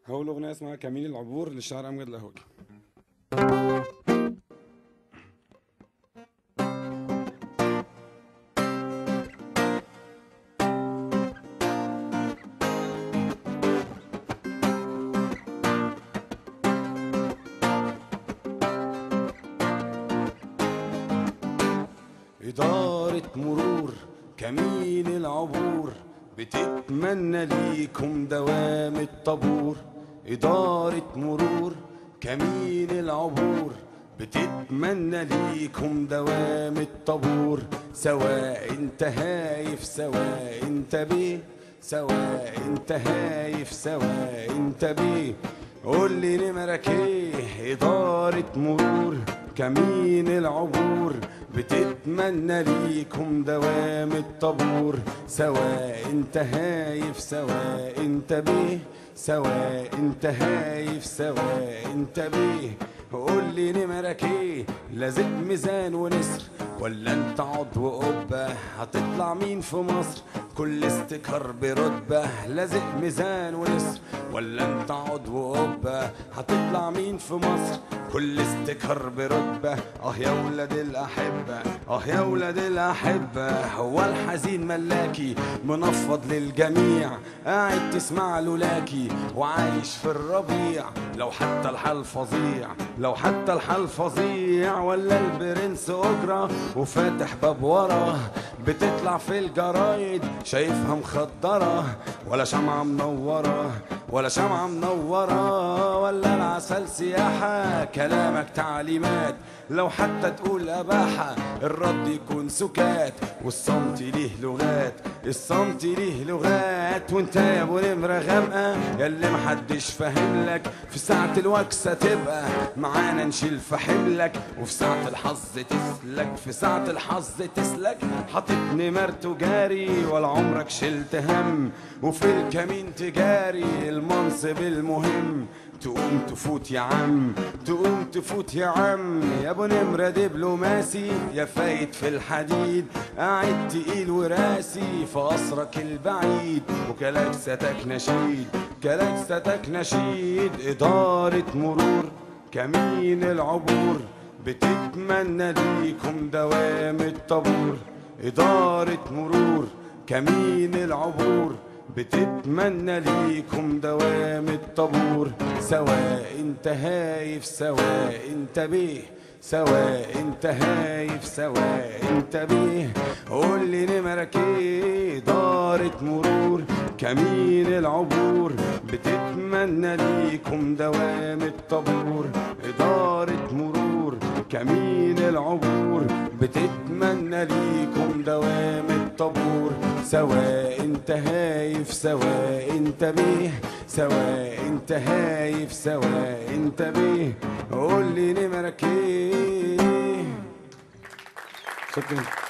هقول أغنية اسمها كمين العبور للشاعر أمجد القهوجي. إدارة مرور كمين العبور بتتمنى ليكم دوام الطابور. إدارة مرور كمين العبور بتتمنى ليكم دوام الطابور. سواء انت هايف سواء انت بيه، سواء انت هايف سواء انت بيه، قول لي نمرك ايه. إدارة مرور كمين العبور بتتمنى ليكم دوام الطابور. سواء انت هايف سواء انت بيه، سواء انت هايف سواء انت بيه، قول لي نمرك ايه. لازق ميزان ونسر ولا انت عضو قبة؟ هتطلع مين في مصر؟ كل استكار برتبة. لازق ميزان ونسر ولا انت عضو قبة؟ هتطلع مين في مصر؟ كل استكار برتبة. يا ولاد الأحبة، يا ولاد الأحبة، هو الحزين ملاكي منفض للجميع، قاعد تسمع لولاكي وعايش في الربيع. لو حتى الحال فظيع، لو حتى الحال فظيع، ولا البرنس أجرة وفاتح باب ورا، بتطلع في الجرايد شايفها مخدرة، ولا شمعة منورة ولا شمعة منورة، ولا العسل سياحة كلامك تعليمات. لو حتى تقول أباحة الرد يكون سكات، والصمت ليه لغات، الصمت ليه لغات. وانت يا ابو نمرة غامقة ياللي محدش فاهملك، في ساعة الوكسة تبقى معانا نشيل في حملك، وفي ساعة الحظ تسلك، في ساعة الحظ تسلك. حاطط نمر تجاري ولا عمرك شلت هم، وفي الكمين تجاري المنصب المهم. تقوم تفوت يا عم، تقوم تفوت يا عم، يا ابو نمرة دبلوماسي يا فايت في الحديد، قاعد تقيل وراسي في قصرك البعيد، وكلاكستك نشيد، كلاكستك نشيد. إدارة مرور كمين العبور بتتمنى ليكم دوام الطابور. إدارة مرور كمين العبور بتتمنى ليكم دوام الطابور. سواء انت هايف سواء انت بيه، سواء انت هايف سواء انت بيه، قول لي نمرك ايه. إدارة مرور كمين العبور بتتمنى ليكم دوام الطابور. إدارة مرور كمين العبور بتتمنى ليكم دوام الطابور. سواء انت هايف سواء انت بيه، سواء انت هايف سواء انت بيه، قول لي نمرك ايه. شكرا.